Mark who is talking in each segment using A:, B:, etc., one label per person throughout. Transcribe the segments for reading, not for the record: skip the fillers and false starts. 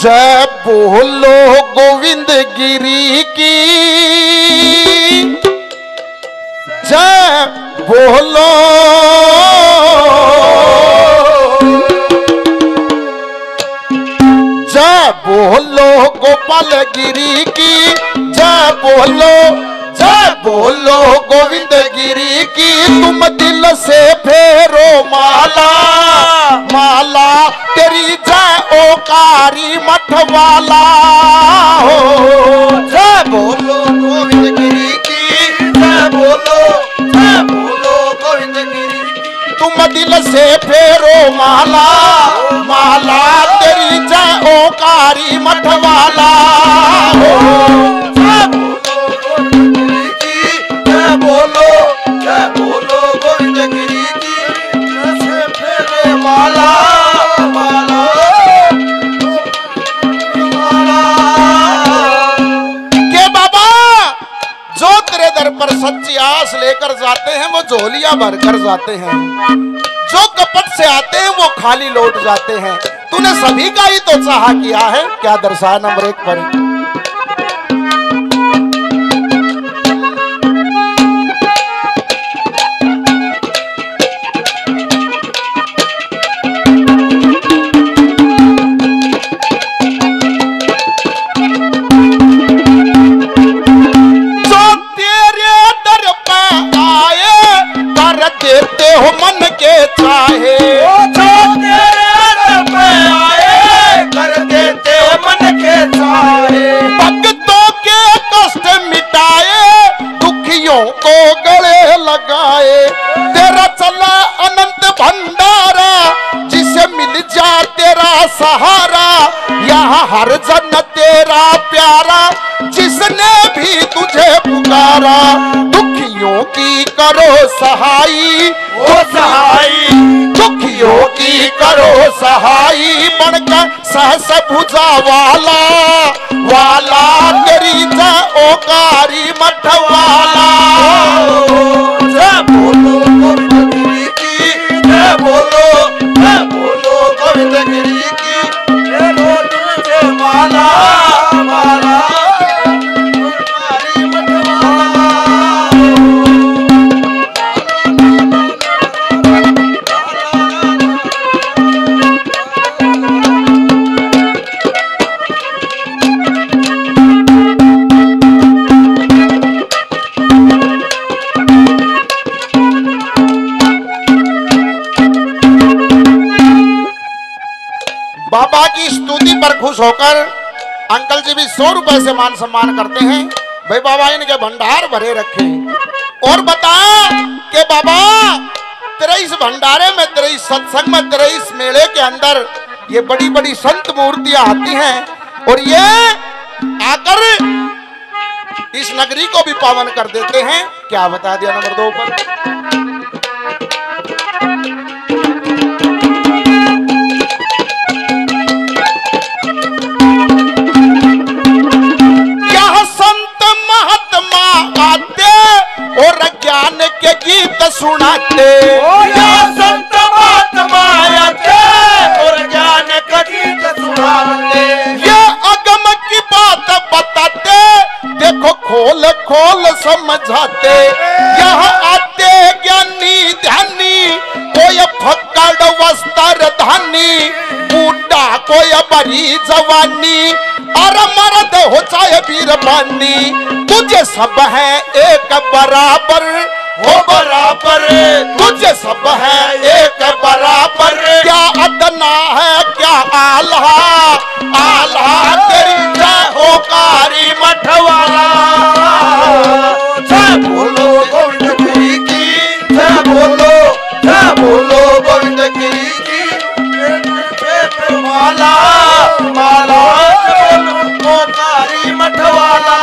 A: जय बोलो गोविंद गिरी की, जय बोलो जय बोलो गोपाल गिरी की, जय बोलो गोविंद गिरी की। तुम दिल से फेरो माला माला तेरी जय ओकारी मठ वाला हो।
B: जय बोलो गोविंद गिरी की, जय बोलो गोविंद गिरी की।
A: तुम दिल से फेरो माला माला तेरी जय ओकारी मठ वाला हो।
B: जय बोलो गोविंद गिरी की, जैसे फेरे माला माला माला।
A: के बाबा जो तेरे दर पर सच्ची आस लेकर जाते हैं वो झोलियां भर कर जाते हैं, जो कपट से आते हैं वो खाली लौट जाते हैं। तूने सभी का ही तो चाहा किया है, क्या दर्शाया नंबर 1 पर। देते हो मन के चाहे,
B: कर देते हो मन के चाहे।
A: भक्तों के कष्ट मिटाए, दुखियों को गले लगाए। तेरा चला अनंत भंडारा, जिसे मिल जा तेरा सहारा। यहाँ हर जन तेरा प्यारा, जिसने भी तुझे पुकारा। दुखियों की करो सहाई
B: ओ सहाई,
A: दुखियों की करो सहाई। बनकर सहस भुजा वाला वाला तेरी जय ओकारी मठ वाला।
B: जय बोलो गोविंद गिरी की, जय बोलो गोविंद गिरी की। ये रोज से माला माला ओकारी मठ वाला।
A: बाबा की स्तुति पर खुश होकर अंकल जी भी 100 रुपए से मान सम्मान करते हैं। भाई बाबा इनके भंडार भरे रखे और बता कि बाबा तेरे इस भंडारे में, तेरे इस सत्संग में, तेरे इस मेले के अंदर ये बड़ी बड़ी संत मूर्तियां आती हैं और ये आकर इस नगरी को भी पावन कर देते हैं। क्या बता दिया नंबर 2 पर। और ज्ञान के गीत सुनाते,
B: संत महात्मा आते और ज्ञान का गीत सुनाते।
A: ये अगम की बात बताते, देखो खोल खोल समझाते। यहाँ आते ज्ञानी ध्यानी, कोई फक्कड़ वस्त्र धानी। बूढ़ा कोई बड़ी जवानी, और मर्द हो चाहे वीर बानी। तुझे सब है एक बराबर हो बराबर, तुझे सब है एक बराबर। क्या अदना है क्या आला आला तेरी जय होकारी मठ वाला।
B: जय बोलो गोविंद गिरी की, जय बोलो गोविंद गिरी की। माला माला ओकारी मठ वाला।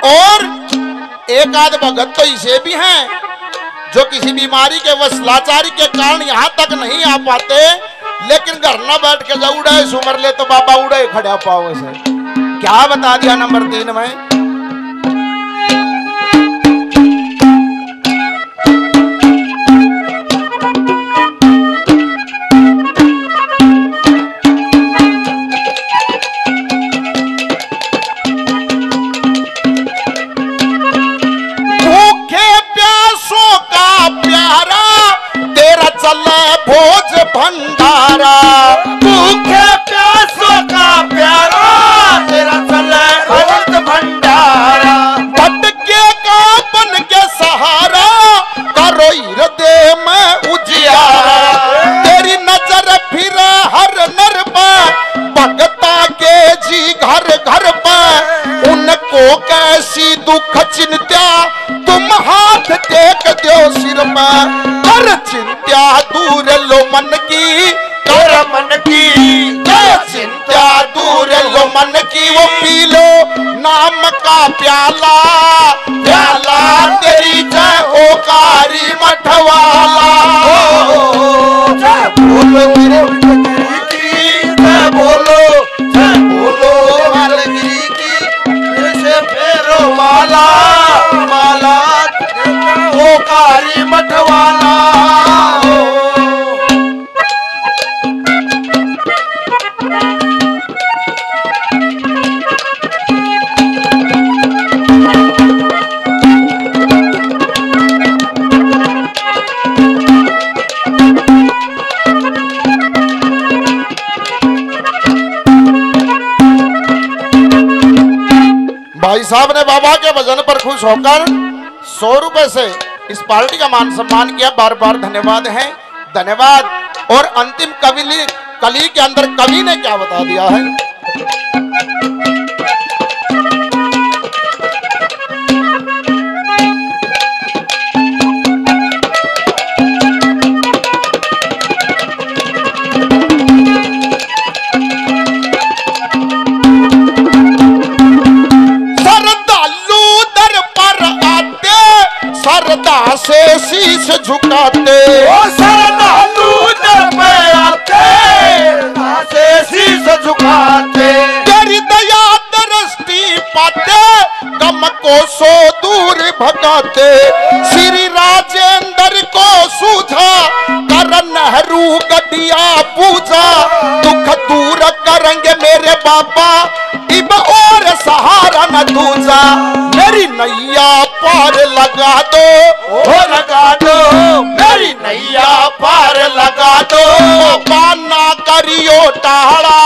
A: और एक आध भगत तो ऐसे भी हैं जो किसी बीमारी के वश लाचारी के कारण यहाँ तक नहीं आ पाते, लेकिन घर न बैठ के जो उड़े सुमर ले तो बाबा उड़े खड़ा पाओ से। क्या बता दिया नंबर 3 में? भोज भंडारा
B: भूखे प्यासों का प्यारा तेरा चले भोज भंडारा।
A: भटके का बन के सहारा करो हृदय में उजियारा। तेरी नजर फिर हर नर पर भगता के जी घर घर पर। उनको कैसी दुख चिंता तुम हाथ टेक दो सिर में। कर चिंता दूर लो मन की,
B: कर मन की
A: चिंता दूर लो मन की। वो पी लो नाम का प्याला, प्याला तेरी जय ओकारी मठवाला।
B: जय बोलो गिरगिरी की, जय बोलो मालगिरी की। फिर से फेरो माला माला ओकारी मठवाला।
A: भाई साहब ने बाबा के भजन पर खुश होकर 100 रुपए से इस पार्टी का मान सम्मान किया। बार बार धन्यवाद है, धन्यवाद। और अंतिम कली के अंदर कवि ने क्या बता दिया है? सरदा से शीश झुकाते,
B: ओ श्रद्धालु दर पे आते, से शीश झुकाते।
A: तेरी दया दृष्टि पाते, गम को सो दूर भगाते। श्री राजेंद्र को सूझा कर नेहरू गड्डिया पूजा। दुख दूर करेंगे मेरे बाबा, इब और सहारा न दूजा। मेरी नैया पार लगा दो,
B: ओ लगा दो
A: मेरी नैया पार लगा दो। बाबा ना करियो टाड़ा,